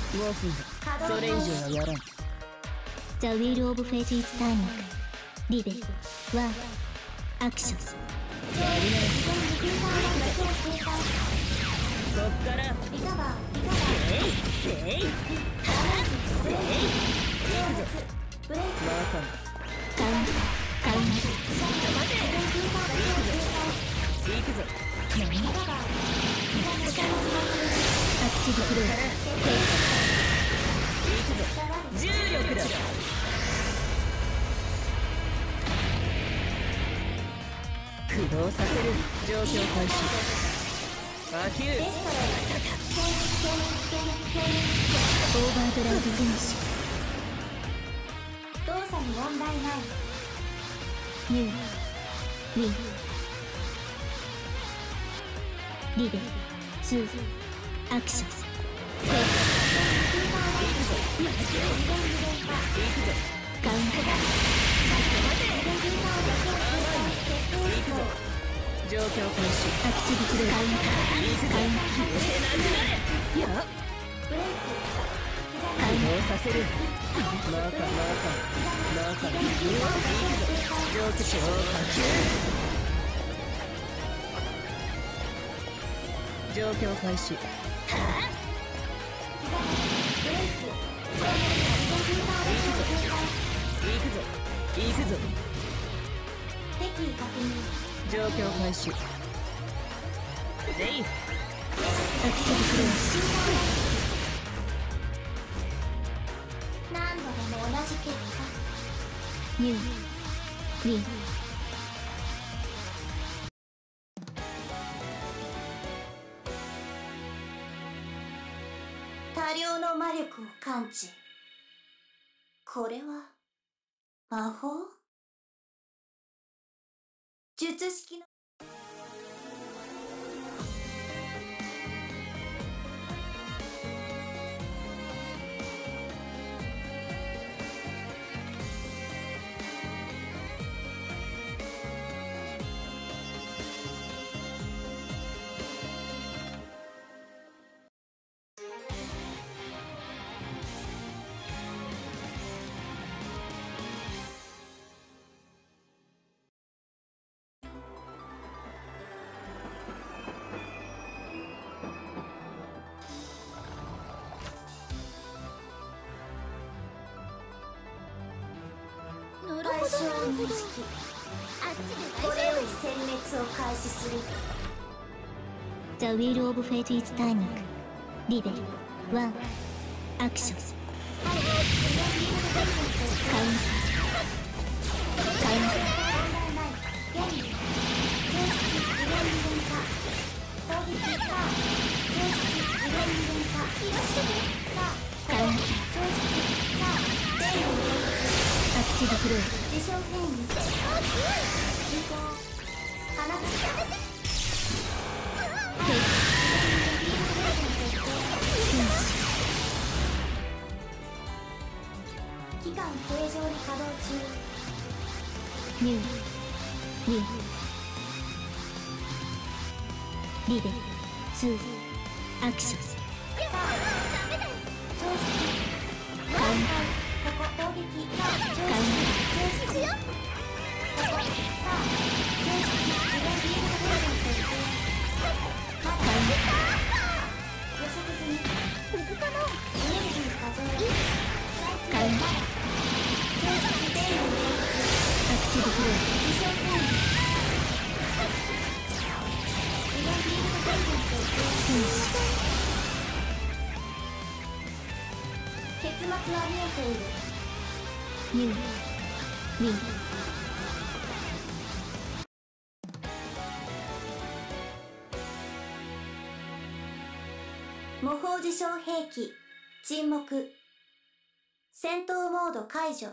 5分だ。それ以上はやらん。 ザ・ウィール・オブ・フェイト・イズ・ターニング。リベル1アクション。 こっからせいせいはせいバカカウンターカウンター。 待て行くぞ。 アクティブフロー。 行くぞ。重力だ。駆動させる。状況開始。波及オーバードライブフィニッシ動作に問題ない。 ュ。ニューウィン。リベル2アクション。カウンター。 状況開始。 アクティブフロー。カウンターカウンター。 やっ駆動させる。中蒸気潮を波及。状況開始。行くぞ。 敵意確認。 状況開始。レイアクティブフロー。 何度でも同じ結果。 ニューウィン。 多量の魔力を感知。これは魔法？術式の対象認識。これより殲滅を開始する。 ザ・ウィール・オブ・フェイト・イズ・ターニング。リベル1アクション。カウンターカウンター。アクティブフロー。 自称変異。移行。放つ。期間正常に稼働中。 ニューウィン。リベル2アクション。カウンターここ攻撃。 カウンター。 予測済み。エネルギー過剰。 カウンター。アクティブフロー。 自称変異。結末は見えている。 ニューウィン。 模倣自称兵器沈黙。戦闘モード解除。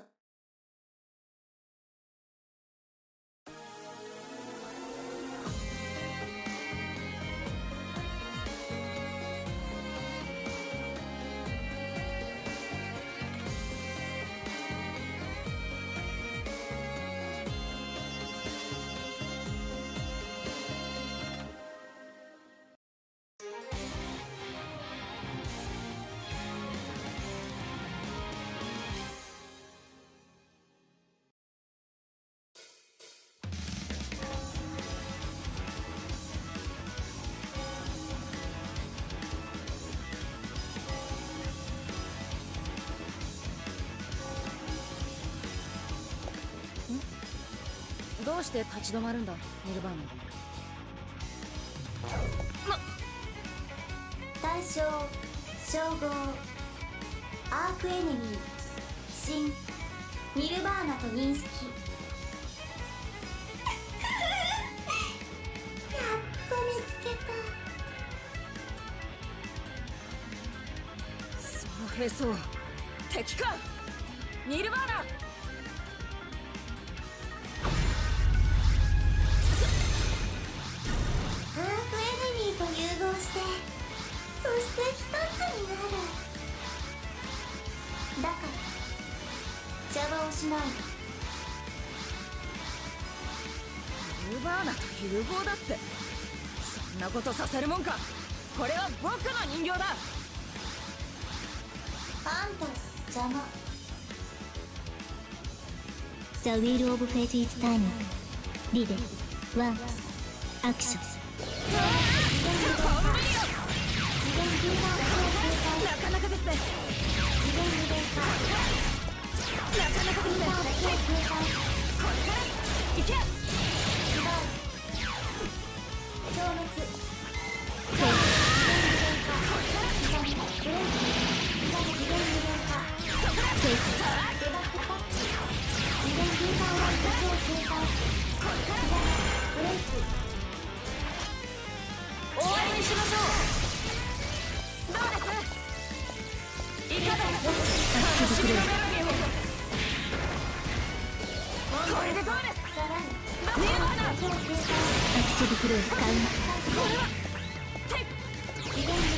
どうして立ち止まるんだニルバーナ。 対象称号アークエネミー新ニルバーナと認識。やっと見つけた。 その兵装敵かニルバーナ。 アークエネミーと融合してそして一つになる。だから邪魔をしないで。 ニルバーナと融合だってそんなことさせるもんか。これは僕の人形だ。 あんた邪魔。 ザ・ウィール・オブ・フェイト・イズ・ターニングリベワンアクション。 なかなかですね。なかなかですね。これから行け。 消滅。 終わりにしましょう。どうですいかがです悲しみのメロディーを。これでどうですニルバーナ。 アクティブフローカウンこれはて次元化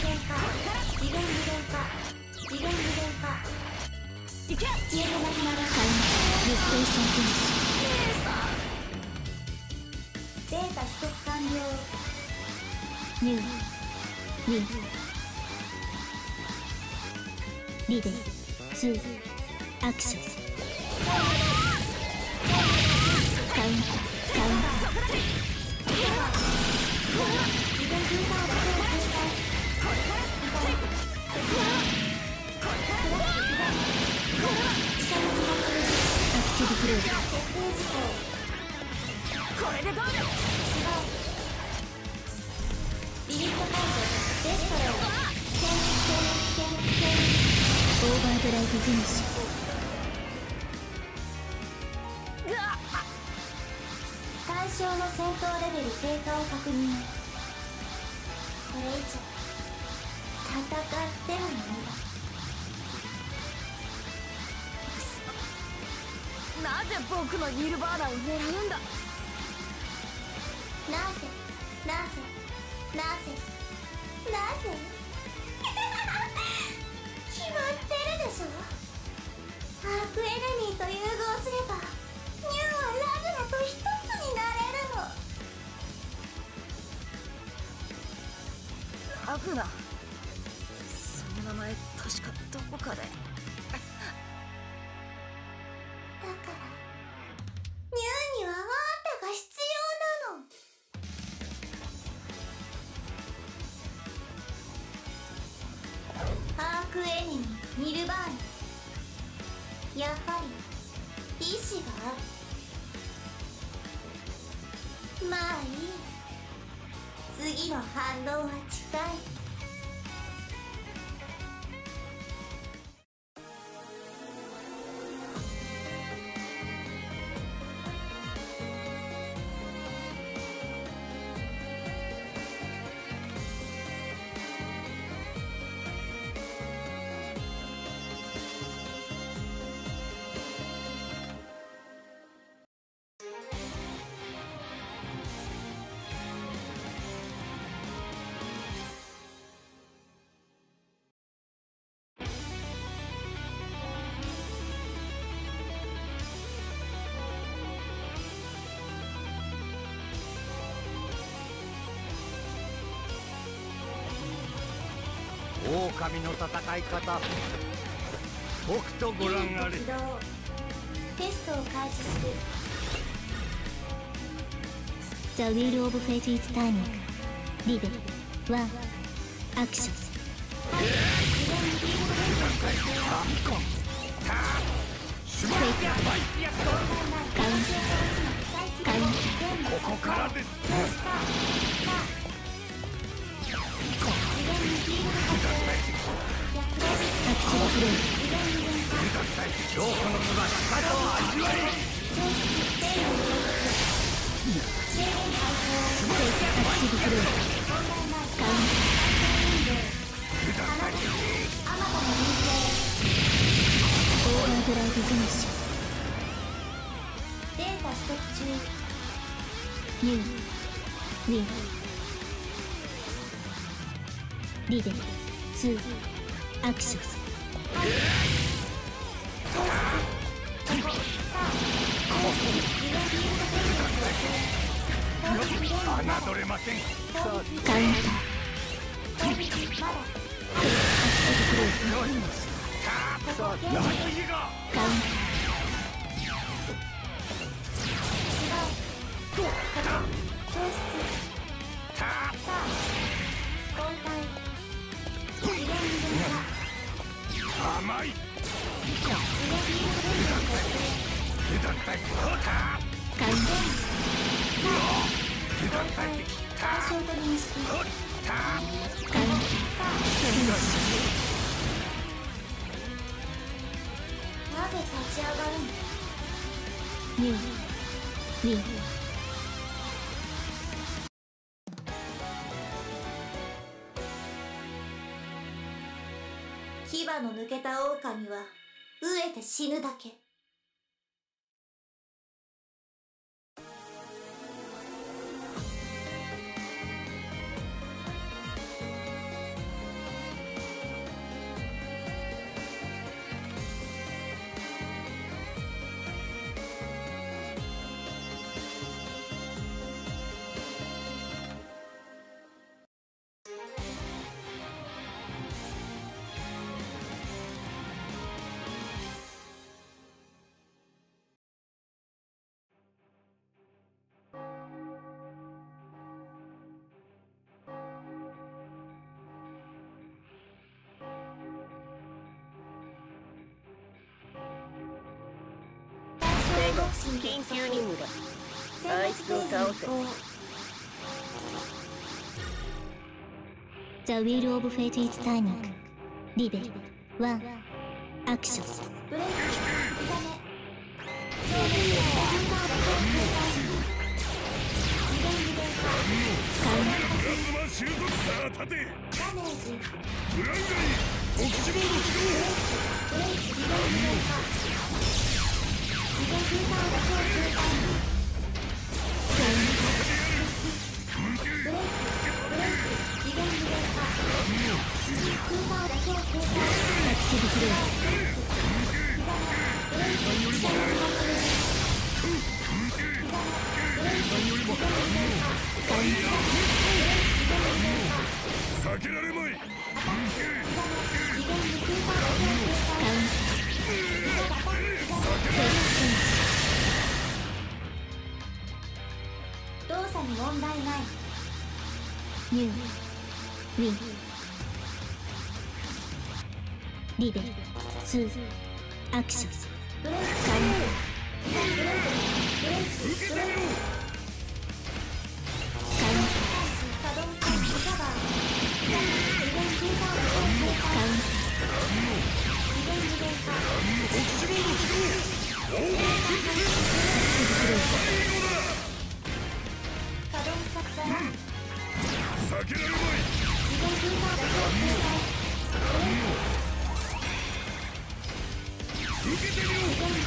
いけ。 カウンリステーションフィニッシデータ取得完了。 ュニューウィンリベ2アクション。カウンアクティブフローこれでどうですリミット解除。デストロイ。 オーバードライブフィニッシ対象の戦闘レベル低下を確認。これ以上戦っても無駄。 なぜ僕のニルバーナを狙うんだ。 なぜ決まってるでしょ。アークエネミーと融合すればニューはラグナと一つになれるの。 ラグナ、その名前確かどこかで。 だからニューにはあんたが必要なの。アークエネミーニルバーナ。やはり意志がある。まあいい。次の反応は近い。 狼の戦い方、僕とご覧あれ。 起動。テストを開始する。 ザ・ウィール・オブ・フェイト・イズ・ターニングリベワンアクション。カウンここからです。強固の無が力を味わい。 オーバードライブフィニッシデータ取得中。 ュ。ニューウィンリベ2アクション。 侮れません。 カウンター。 何がカウン甘い。 カウン対象と認識。 カウンなぜ立ち上がるの？ ニューウィン牙の抜けた狼は飢えて死ぬだけ。 緊急任務だ。あいつを倒せ。 ザ・ウィール・オブ・フェイト・イズ・ターニングリベ1アクション。 ブレイクカウンダメージ。 避けられまい。 動作に問題ない。 ニューウィンリベ2アクション。 ブレイクカウン受けてみろ。 可動性リカバー。 避けられまい。受けてみろ。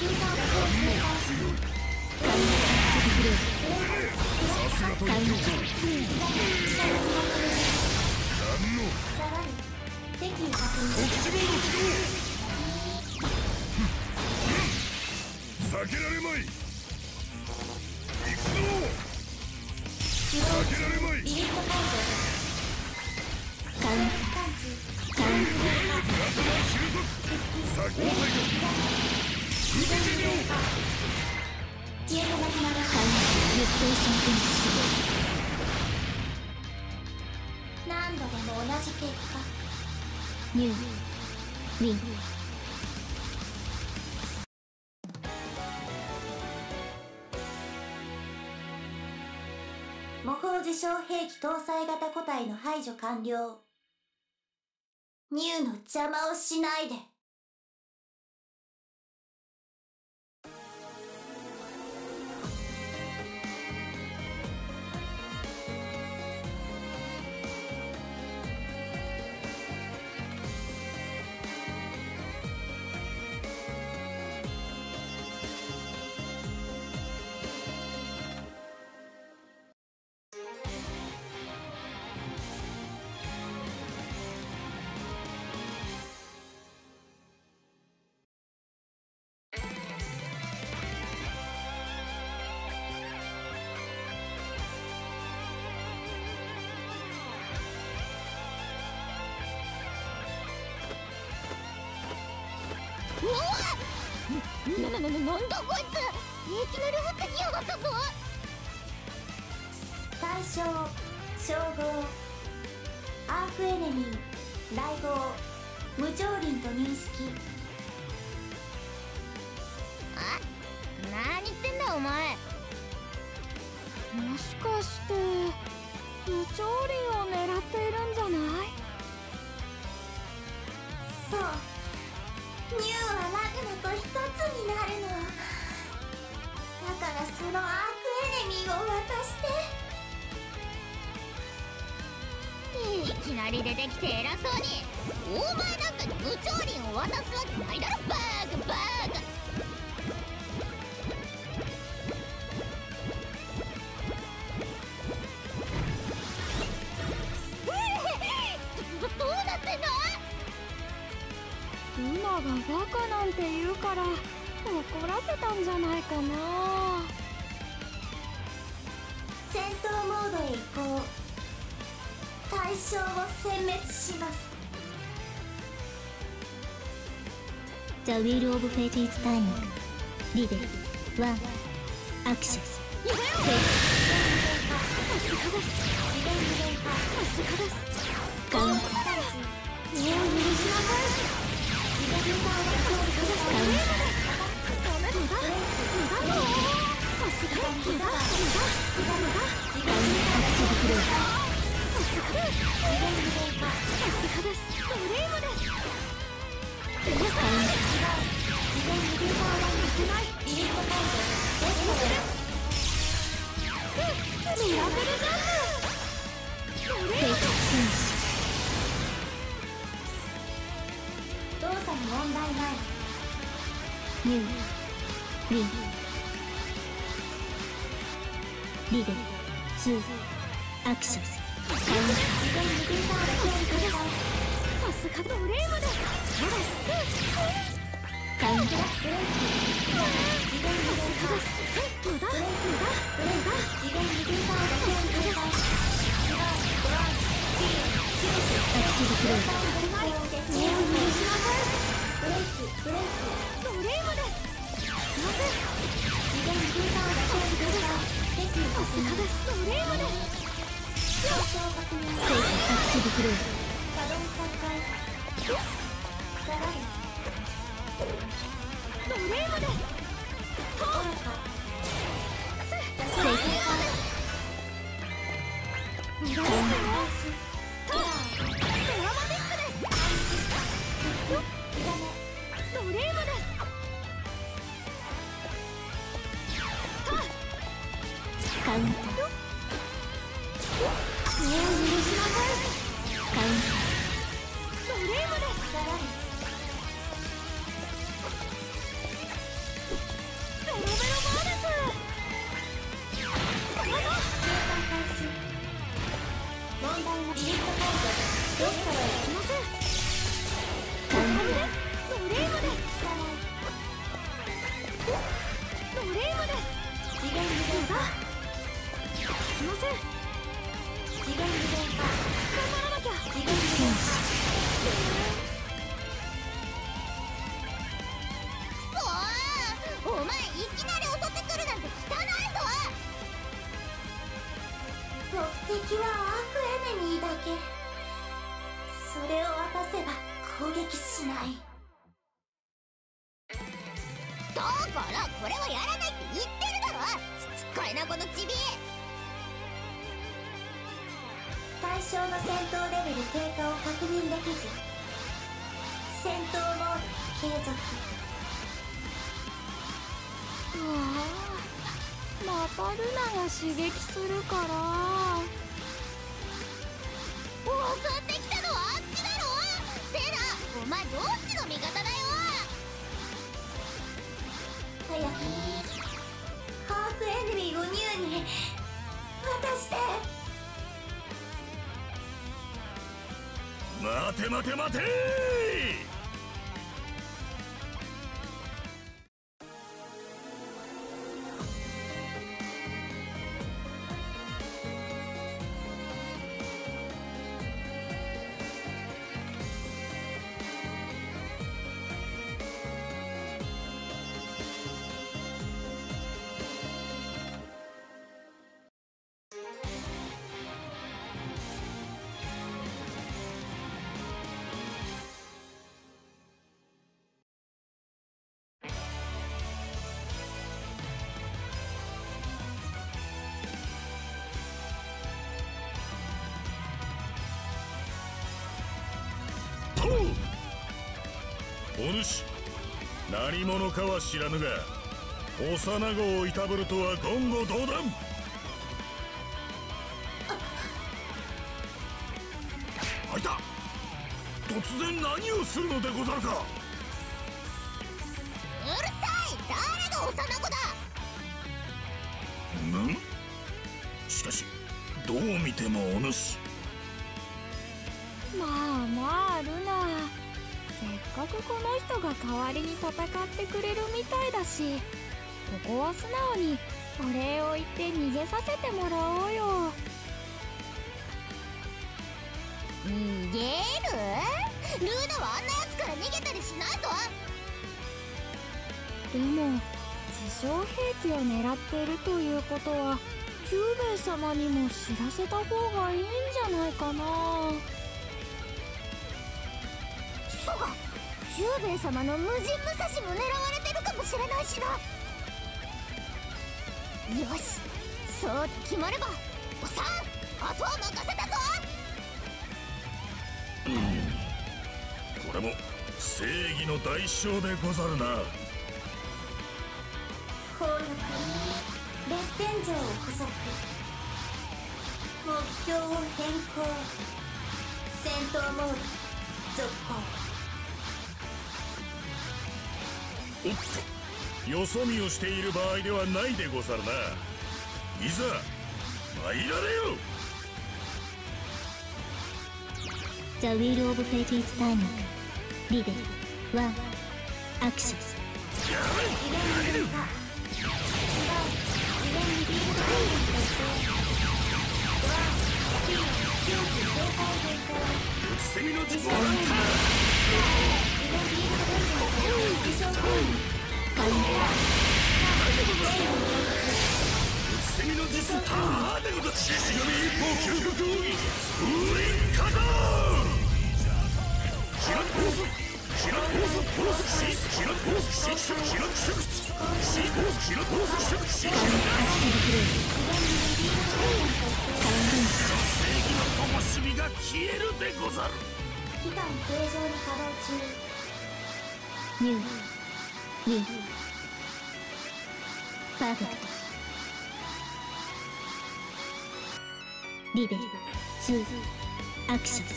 さすがと言っておこう。何のさらに敵意確認。 避けられまい。行くぞ。避けられまい。 リミット解カウン除。感知。 カウンさあ、交代だ。受けてみろ。 消えてなくなる。 リストーションフィニッシ何度でも同じ結果。 ュ。ニューウィン模倣自称兵器搭載型個体の排除完了。ニューの邪魔をしないで。 なんだこいつ、いきなり降ってきやがったぞ。 対象称号アークエネミー雷号無常輪と認識。 あ、何言ってんだお前。 もしかして無調輪を狙っているんじゃない？ そう、ニューはラグナと一つになるの。だからそのアークエネミーを渡して。 いきなり出てきて偉そうに。お前なんかに無調輪を渡すわけないだろ、バーカバーカ。どうなってんの？ ルナがバカなんて言うから怒らせたんじゃないかな。 戦闘モードへ移行。対象を殲滅します。 The Wheel of Fate is turning. リベル1アクション。 さすがです。さすがです。 カウント。 もう許しなさい。ダメだ。無駄だよ。さすが。無駄。 カウントアクティブフロー。 さすがです。ドリームです。 ミラクルジャンプ。 ドリーム動作に問題ない。 ニューリンリベル2アクション。 さすがドリームです。 カウント。 さすがです。無駄。さすがです。 アクティブフロー。 もう許しなさい。ドリームです。なぜ？さすがです。ドリームです。 アクティブフロー。 ドリームです。無駄ですよ。ドラマティックです。ドリームです。 カウント。 もう許しなさい。 カウンドリームです。ベロベロバーです。 問題のビリット解除。レストロへすいません。 カウンドリームです。ドリームです。 次元無限化。 すいません。 次元無限化。 頑張らなきゃ。 次元無限化。 くそー、お前いきなり襲ってくるなんて汚いぞ。 目的はアークエネミーだけ。それを渡せば攻撃しない。 だからこれはやらないって言ってるだろ。しつこいなこのチビ。 象の戦闘レベル低下を確認できず、戦闘モード継続。 うわあ、またルナが刺激するから。 襲ってきたのはあっちだろ。セラ、お前どっちの味方だよ。 早くハーフエネミーをニューに渡して。 待て待て待てお主、何者かは知らぬが幼子をいたぶるとは言語道断。あいた、突然何をするのでござるか。 うるさい、誰が幼子だ。 しかしどう見てもお主。 まあまあルナ、せっかくこの人が代わりに戦ってくれるみたいだし、ここは素直にお礼を言って逃げさせてもらおうよ。 逃げる？ルーナはあんなやつから逃げたりしないぞ。 でも自称兵器を狙っているということはジューベイ様にも知らせた方がいいんじゃないかな。 そうか、ジューベイ様の無人武蔵も狙われてるかもしれないしな。よし、そう決まればおっさん、あとは任せたぞ。 これも正義の代償でござるな。 攻略列天城を捕捉。目標を変更。戦闘モード続行。 おっと、よそ見をしている場合ではないでござるな。いざ参られよ。 ザ・ウィール・オブ・フェイティーズ・ターニングリベル1アクション。 セミの実はセミの実はでござる。獅子神一方究極奥義風林火山。キラッコースキラッコースコースシースキラッコースシースキラッシュクシーコースキラッコースシュクシー正義の灯火が消えるでござる。 期間正常に稼働中。 ニューウィンパーフェクト。リベル2アクション。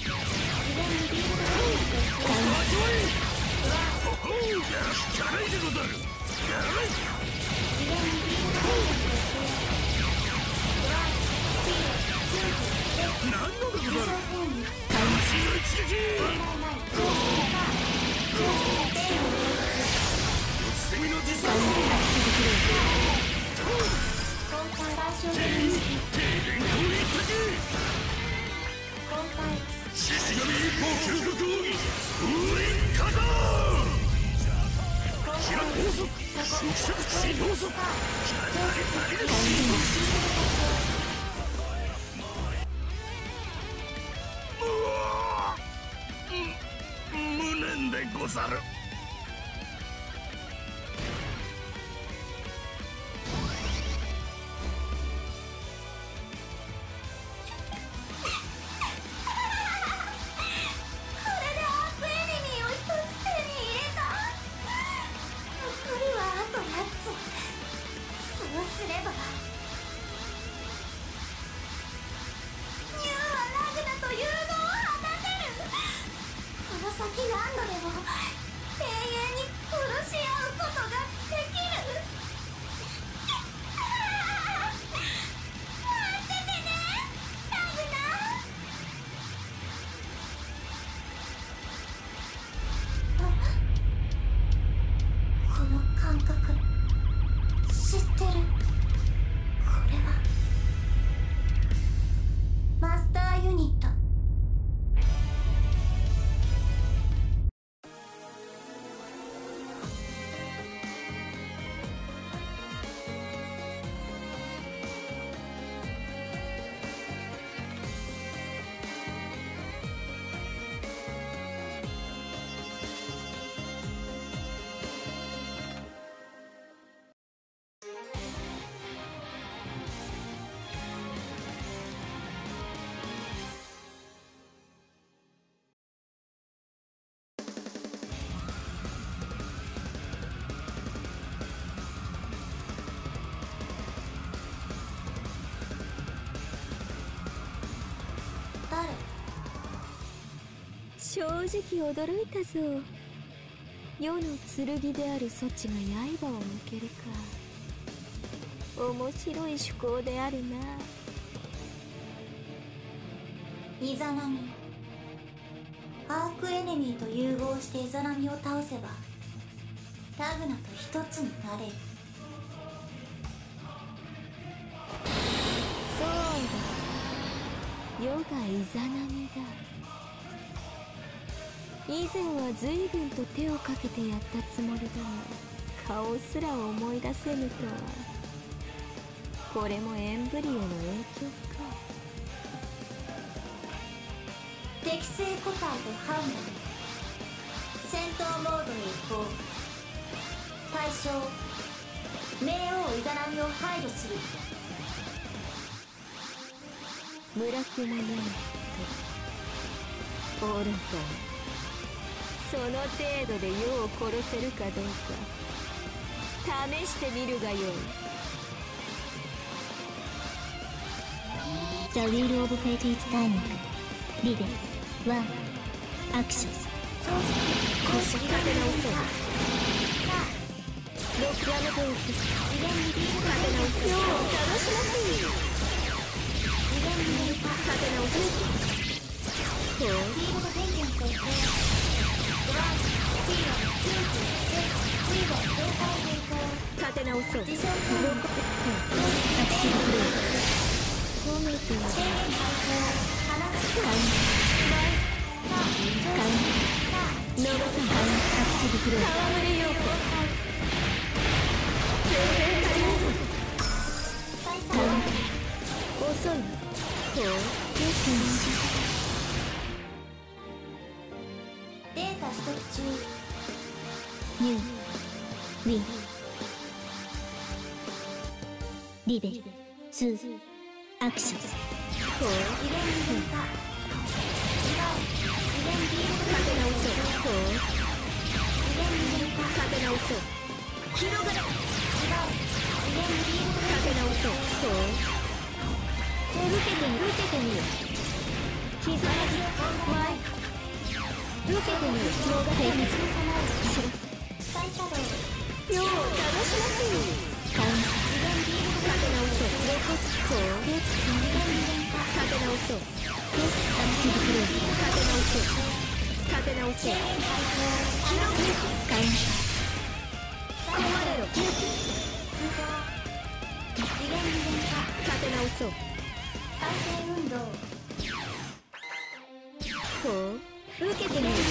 やらないでござる。やらない。何のでござる。魂の一撃。セミの実際。停電攻撃的。獅子神一方究極奥義風林火山。キラ高速縮尺地高速無念でござる。 正直驚いたぞ。世の剣であるそちが刃を向けるか。面白い趣向であるな。 イザナミ、アークエネミーと融合してイザナミを倒せばラグナと一つになれる。 そうだ、世がイザナミだ。以前は随分と手をかけてやったつもりだが、顔すら思い出せぬとは。これもエンブリオの影響か。 適正個体と判断。戦闘モードへ移行。対象冥王イザナミを排除する。 村雲ユニットオルトン、その程度で世を殺せるかどうか試してみるがよい。 ザ・ウィール・オブ・フェイト・イズ・タイミングリベル1アクション。 立て直そう。ロックアメトーク立て直そう。楽しませい。立て直そう。ほう立て直そう。褒めてやる。ノバさん、アクティブフロー。戯れようか。全然足りないぞ。遅い。ほう、よくデータ取得中。 ニューウィンリベル2アクション。 ほう、立て直そう。ほう、立て直そう。広がれ。立て直そう。ほう、受けてみよ。刻まず前。受けてみよ。逃がせ水の様を知らせ。よう楽しませよ。カウント。立て直そう。ほう、立て直そう。アクティブフロー。立て直そう。立て直そう。カウント。困れろ。立て直そう。 回転運動。 ほう、受けてみる。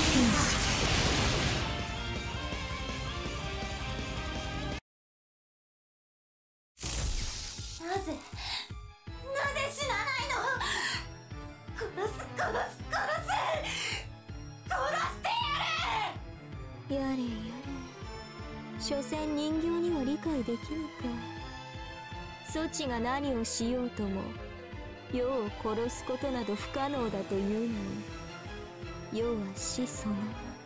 なぜ死なないの。殺してややれやれ。所詮人形には理解できぬか。そちが何をしようとも世を殺すことなど不可能だというのに、世は死そのも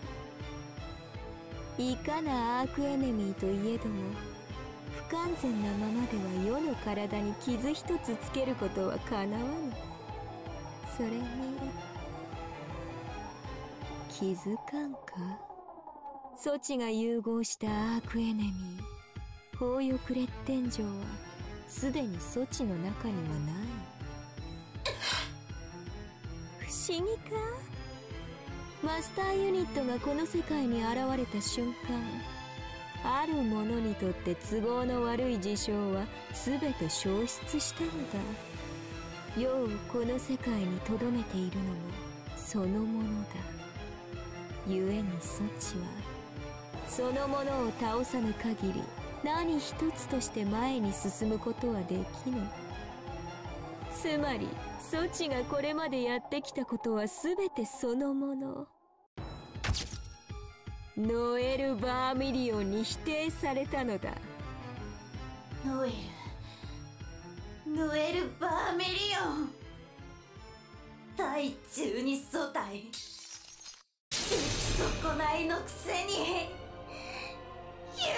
の。いかなアークエネミーといえども不完全なままでは世の体に傷一つつけることはかなわぬ。それに気づかんか。そちが融合したアークエネミー宝翼列天城はすでにそちの中にはない。不思議か。マスターユニットがこの世界に現れた瞬間、ある者にとって都合の悪い事象は全て消失したのだ。世をこの世界に留めているのもそのものだ。故にそちはそのものを倒さぬ限り何一つとして前に進むことはできぬ。つまりそちがこれまでやってきたことは全てそのもの。ノエル・バーミリオンに否定されたのだ。 ノエル・バーメリオン。第12素体。出来損ないのくせに許せ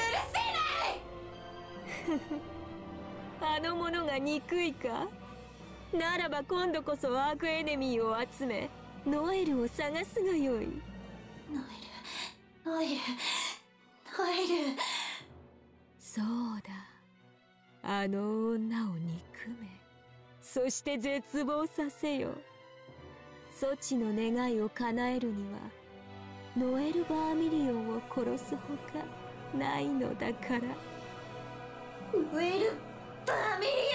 ない。 あの者が憎いか。ならば今度こそアークエネミーを集めノエルを探すがよい。 ノエル。 そうだ、あの女を憎め、そして絶望させよ。ソチの願いを叶えるにはノエル・バーミリオンを殺すほかないのだから。 ノエル・バーミリ